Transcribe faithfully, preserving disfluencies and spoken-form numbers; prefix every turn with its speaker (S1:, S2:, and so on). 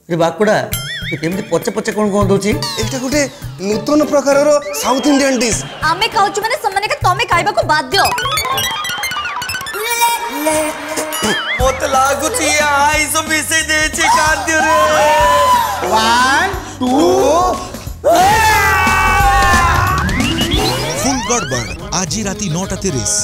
S1: रे बाकुड़ा केमती पचे पचे कौन कौन दोची
S2: एटा गोटे नूतन प्रकार रो साउथ इंडियन डिश
S3: आमे खाउछु माने सम्माने के तमे खाइबा को बाध्य
S4: मत लागु छी आई सो मिसे दे छी खाद्य रे
S2: वन टू
S5: फुल गड़बड़ आज राती नौ टा तीस।